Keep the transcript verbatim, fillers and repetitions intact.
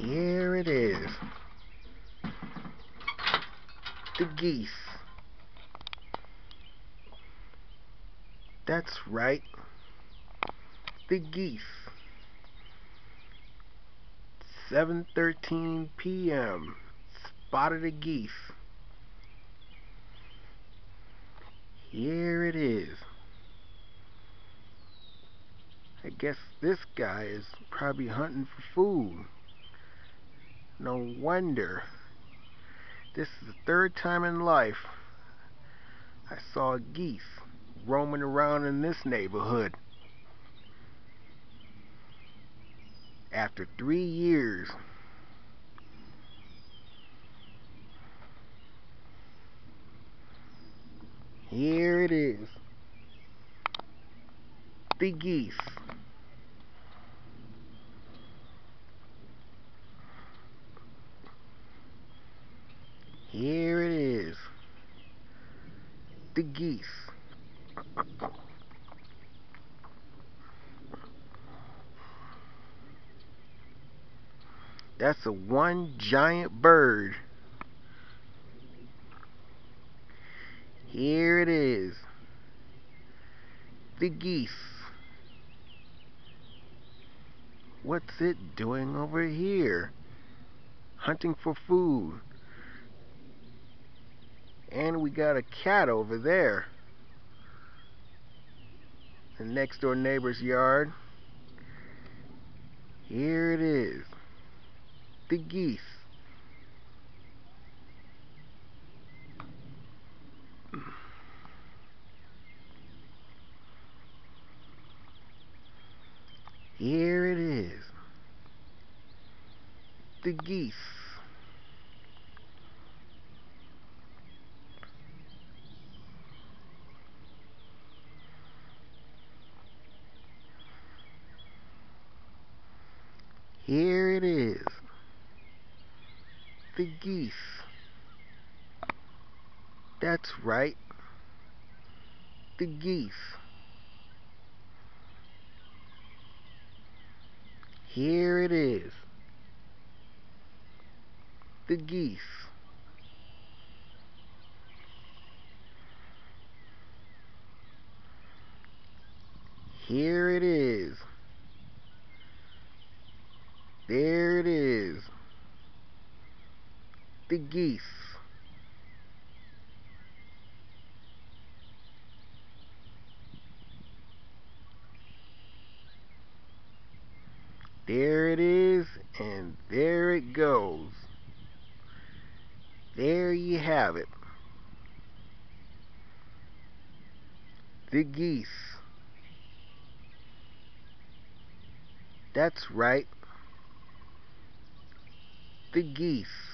Here it is. The geese. That's right. The geese. seven thirteen p m Spotted a geese. Here it is. I guess this guy is probably hunting for food. No wonder. This is the third time in life I saw a geese roaming around in this neighborhood. After three years. Here it is. The geese. Here it is. The geese. That's a one giant bird. Here it is. The geese. What's it doing over here? Hunting for food. And we got a cat over there. The next door neighbor's yard. Here it is. The geese. Here it is. The geese. Here it is. The geese. That's right. The geese. Here it is. The geese. Here it is. There it is. The geese. There it is, and there it goes. There you have it. The geese. That's right. The geese.